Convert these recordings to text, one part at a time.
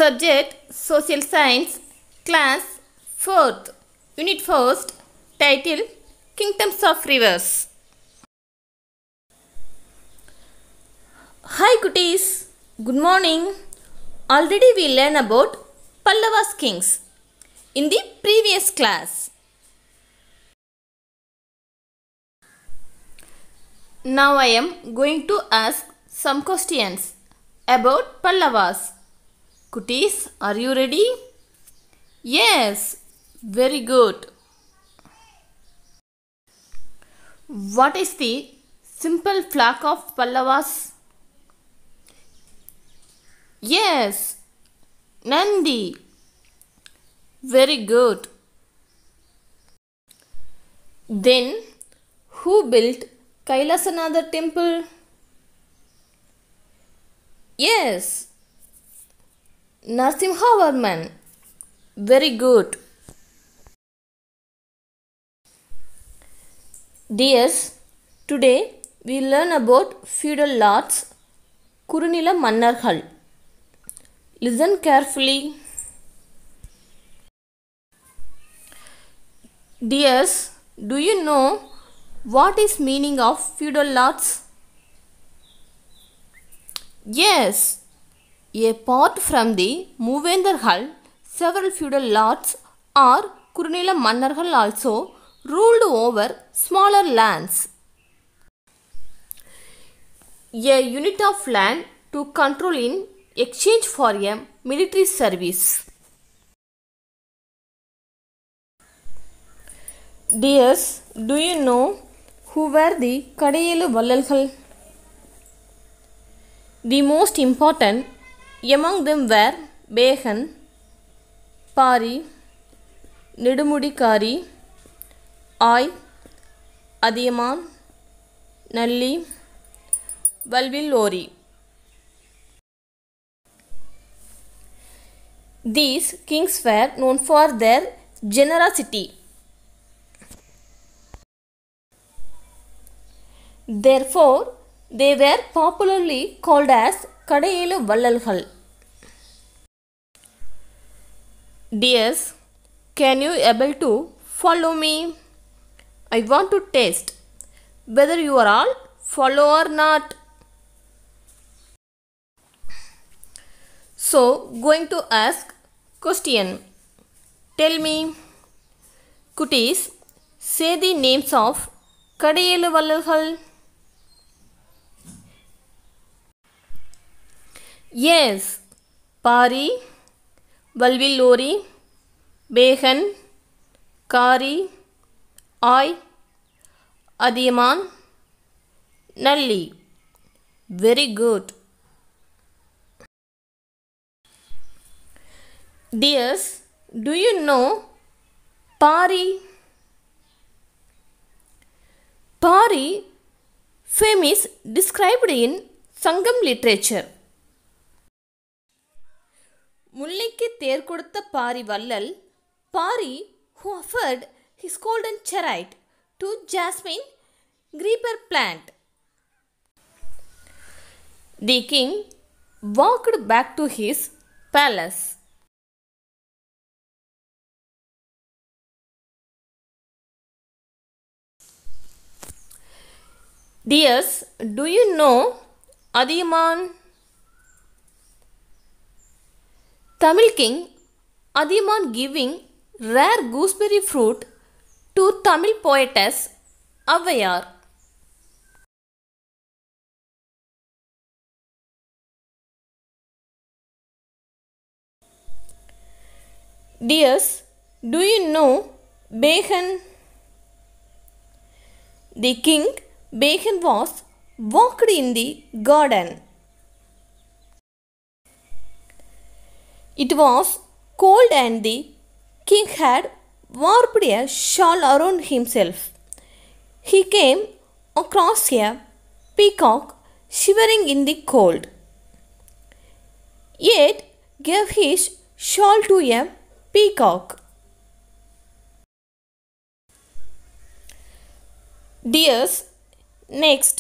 Subject Social Science, Class 4th, Unit 1st, Title Kingdoms of Rivers. Hi cuties, good morning. Already we learned about Pallavas kings in the previous class. Now I am going to ask some questions about Pallavas. Cuties, are you ready? Yes, very good. What is the simple flag of Pallavas? Yes, Nandi. Very good. Then, who built Kailasanatha temple? Yes, Narasimhavarman. Very good. Dears, today we learn about feudal lords, Kurunila Mannargal. Listen carefully. Dears, do you know what is meaning of feudal lords? Yes, apart from the Moovendargal, several feudal lords or Kurunila Mannargal also ruled over smaller lands. A unit of land to control in exchange for a military service. Dears, do you know who were the Kadayelu Vallalgal? The most important among them were Behan, Pari, Nedumudikari, Ay, Adiyaman, Nalli, Valvillori. These kings were known for their generosity. Therefore, they were popularly called as Kadayelu Vallalgal. Dears, can you able to follow me? I want to test whether you are all follow or not. So, going to ask question. Tell me, cuties, say the names of Kadayelu Vallalgal. Yes, Pari, Valvillori, Behan, Kari, Ay, Adiyaman, Nalli. Very good. Dears, do you know Pari? Pari, fame is described in Sangam literature. முல்லைக்கு தேர் கொடுத்த பாரி வள்ளல் Pari who offered his golden chariot to Jasmine Creeper plant. The king walked back to his palace. Dears, do you know Adiyaman? Tamil king Adiyaman giving rare gooseberry fruit to Tamil poetess Avvaiyar. Dears, do you know Behan? The king Behan was walked in the garden. It was cold and the king had warped a shawl around himself. He came across a peacock shivering in the cold, yet gave his shawl to a peacock. Dears, next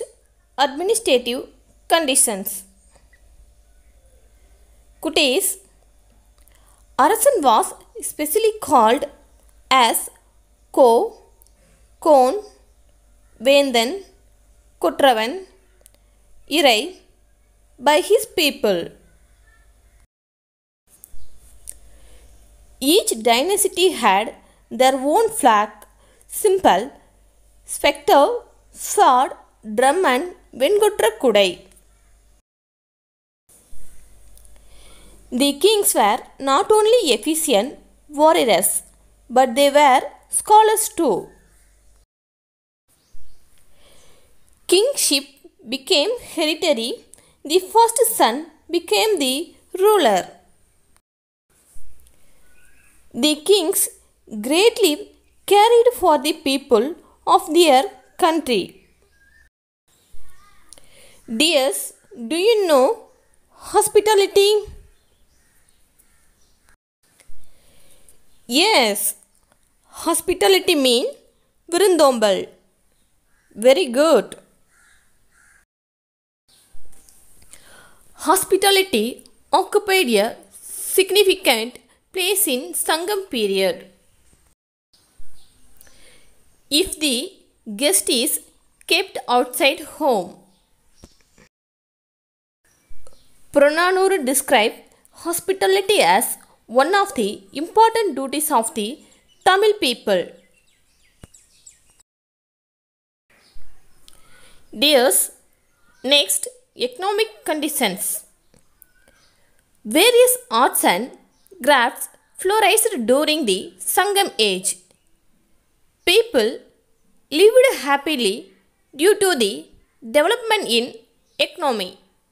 administrative conditions. Cuties, Arasan was specially called as Ko, Kon, Vendan, Kutravan, Irai by his people. Each dynasty had their own flag, symbol, spectre, sword, drum and Vengotra Kudai. The kings were not only efficient warriors, but they were scholars too. Kingship became hereditary. The first son became the ruler. The kings greatly cared for the people of their country. Dears, do you know hospitality? Yes, hospitality means virundombal. Very good. Hospitality occupied a significant place in Sangam period. If the guest is kept outside home. Purananuru described hospitality as one of the important duties of the Tamil people. Dears, next, economic conditions. Various arts and crafts flourished during the Sangam age. People lived happily due to the development in economy.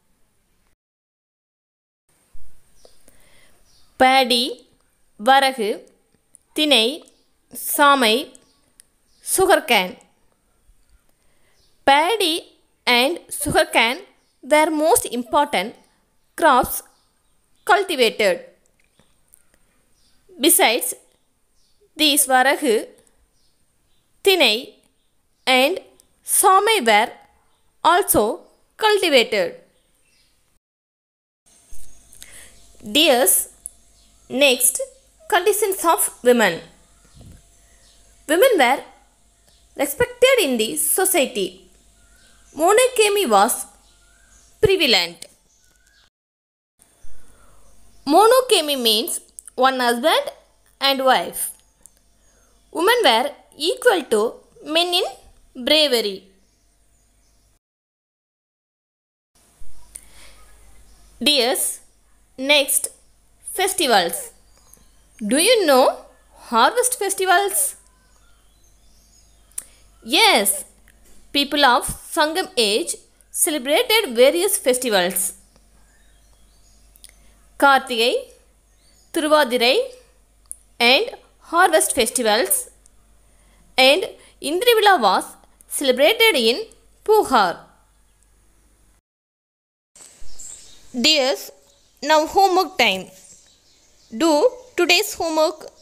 Paddy, Varagu, Tinai, Samai, sugarcane. Paddy and sugarcane were most important crops cultivated. Besides these, Varagu, Tinai and Samai were also cultivated. Dears, next, conditions of women. Women were respected in the society. Monogamy was prevalent. Monogamy means one husband and wife. Women were equal to men in bravery. Dears, next, festivals. Do you know harvest festivals? Yes, people of Sangam age celebrated various festivals. Kartigai, Thiruvadirai and harvest festivals, and Indrivila was celebrated in Puhar. Dears, now homework time. Do today's homework.